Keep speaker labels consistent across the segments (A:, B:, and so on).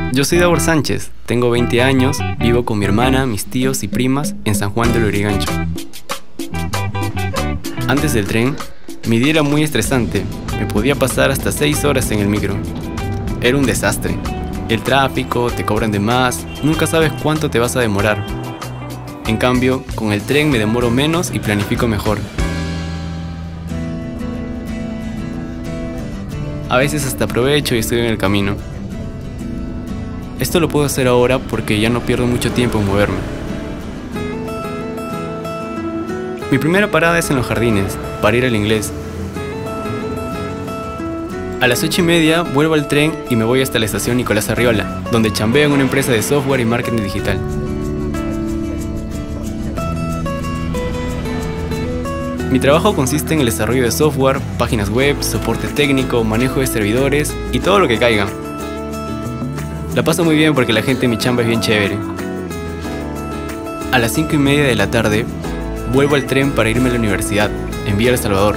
A: Yo soy Davor Sánchez, tengo 20 años, vivo con mi hermana, mis tíos y primas en San Juan del Lurigancho. Antes del tren, mi día era muy estresante, me podía pasar hasta 6 horas en el micro. Era un desastre. El tráfico, te cobran de más, nunca sabes cuánto te vas a demorar. En cambio, con el tren me demoro menos y planifico mejor. A veces hasta aprovecho y estoy en el camino. Esto lo puedo hacer ahora porque ya no pierdo mucho tiempo en moverme. Mi primera parada es en los jardines, para ir al inglés. A las 8:30 vuelvo al tren y me voy hasta la estación Nicolás Arriola, donde chambeo en una empresa de software y marketing digital. Mi trabajo consiste en el desarrollo de software, páginas web, soporte técnico, manejo de servidores y todo lo que caiga. La paso muy bien porque la gente en mi chamba es bien chévere. A las 5:30 de la tarde, vuelvo al tren para irme a la universidad, en Villa El Salvador.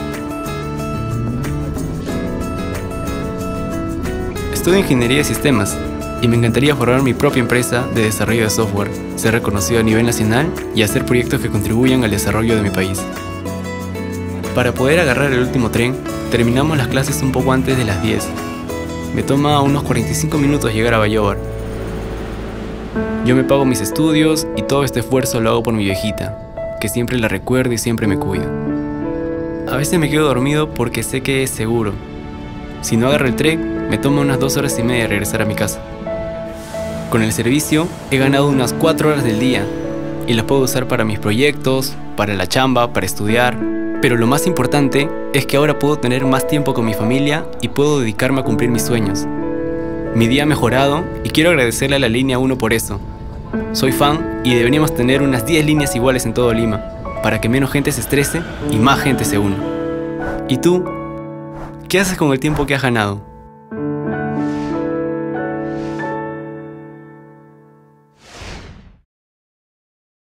A: Estudio Ingeniería de Sistemas y me encantaría formar mi propia empresa de desarrollo de software, ser reconocido a nivel nacional y hacer proyectos que contribuyan al desarrollo de mi país. Para poder agarrar el último tren, terminamos las clases un poco antes de las 10. Me toma unos 45 minutos llegar a Bayobar. Yo me pago mis estudios y todo este esfuerzo lo hago por mi viejita, que siempre la recuerdo y siempre me cuida. A veces me quedo dormido porque sé que es seguro. Si no agarro el tren, me toma unas 2 horas y media regresar a mi casa. Con el servicio he ganado unas 4 horas del día y las puedo usar para mis proyectos, para la chamba, para estudiar. Pero lo más importante es que ahora puedo tener más tiempo con mi familia y puedo dedicarme a cumplir mis sueños. Mi día ha mejorado y quiero agradecerle a la línea 1 por eso. Soy fan y deberíamos tener unas 10 líneas iguales en todo Lima, para que menos gente se estrese y más gente se una. ¿Y tú? ¿Qué haces con el tiempo que has ganado?